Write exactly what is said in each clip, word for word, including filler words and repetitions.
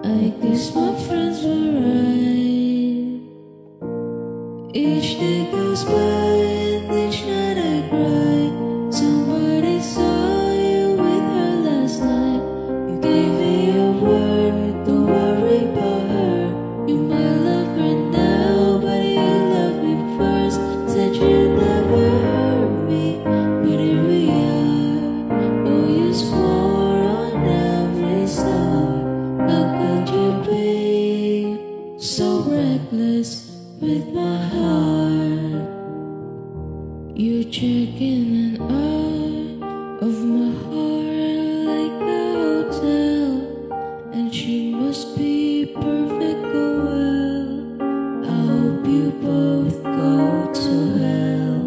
I guess my friends were right. Each day goes by and each night I cry. Somebody saw you with her last night. You gave me your word, don't worry about her. You might love her now, but you loved me first. Said you'd never hurt me, but here we are. Oh, you swore on every star. How could you be so reckless with my heart? You check in and out of my heart like a hotel, and she must be perfect, oh well. I hope you both go to hell.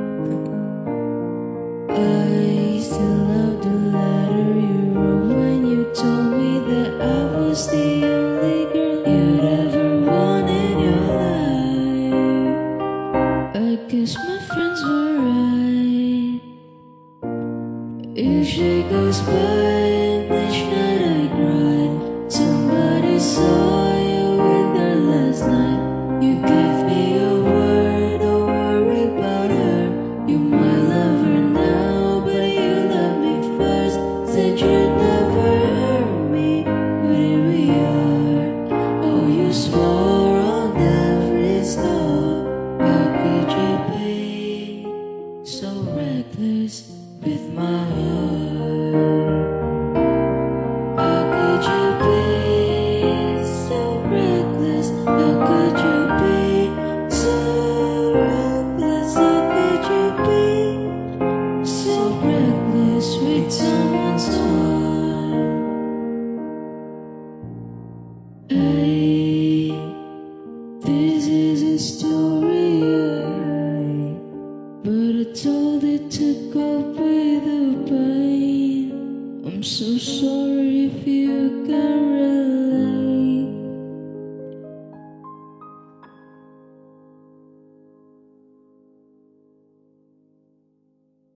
I still love the letter you wrote when you told me that I was the only girl you'd ever want in your life. I guess my friends were right. Each day goes by and each night I cry. Somebody saw you with her last night. You gave me your word, don't worry about her. You might love her now, but you love me first. Said you'd never hurt me, but here we are. Oh, you swore on every star. How could you be so reckless with my heart? How could you be so reckless? How could you be so reckless? How could you be so reckless with someone's heart? Hey, this is a story, I, but I told it to cope with the pain. I'm so sorry if you can